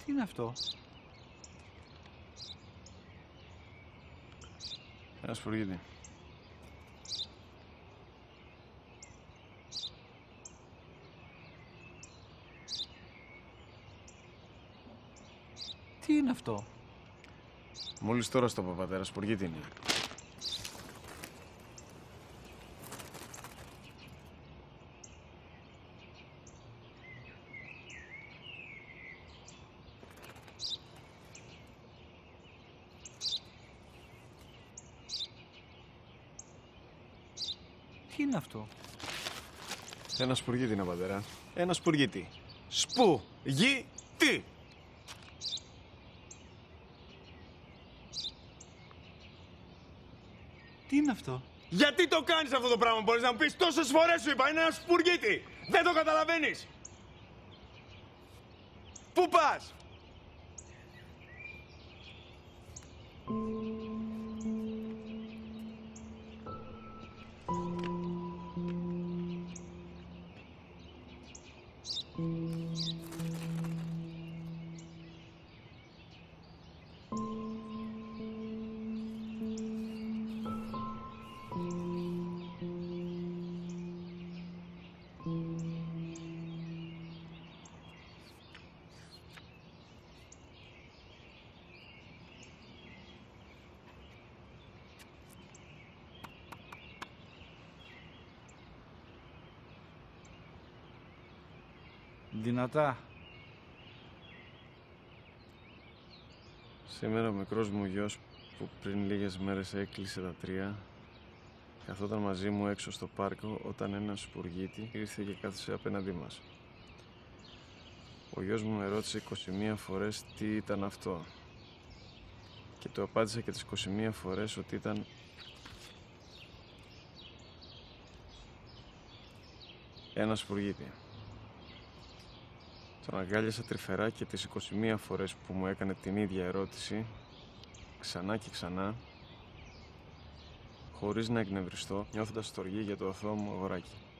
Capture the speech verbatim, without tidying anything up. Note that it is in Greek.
Τι είναι αυτό? Ένα σπουργίτη. Τι είναι αυτό? Μόλις τώρα στο είπα, πατέρα, σπουργίτη είναι. Τι είναι αυτό? Ένα σπουργίτη είναι, πατέρα. Ένα σπουργίτη. Σπου, γη, τι. Τι είναι αυτό? Γιατί το κάνεις αυτό το πράγμα, μπορείς να μου πεις? Τόσες φορές σου είπα, είναι ένα σπουργίτη. Δεν το καταλαβαίνεις. Πού πας? Δυνατά. Σήμερα ο μικρός μου γιος που πριν λίγες μέρες έκλεισε τα τρία καθόταν μαζί μου έξω στο πάρκο όταν ένας σπουργίτη ήρθε και κάθισε απέναντί μας. Ο γιος μου με ρώτησε είκοσι μία φορές τι ήταν αυτό και του απάντησα και τις είκοσι μία φορές ότι ήταν ένα σπουργίτη. Τον αγκάλιασα τρυφερά και τις είκοσι μία φορές που μου έκανε την ίδια ερώτηση, ξανά και ξανά, χωρίς να εκνευριστώ, νιώθοντας στοργή για το αθώο μου αγοράκι.